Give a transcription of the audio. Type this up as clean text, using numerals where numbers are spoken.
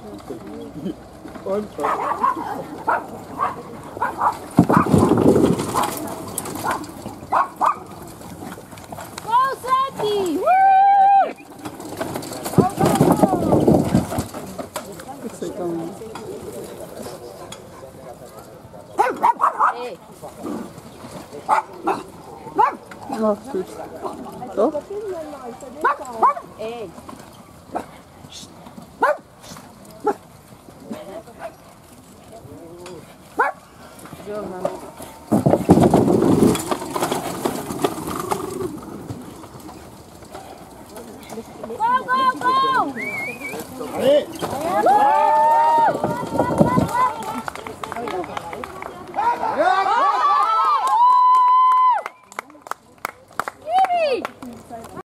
Und Go, Sandy! Woo! what's it going? Hey. Oh, süß. Doch? Hey. Go, Mama. Go, go, go! Hey! Woo!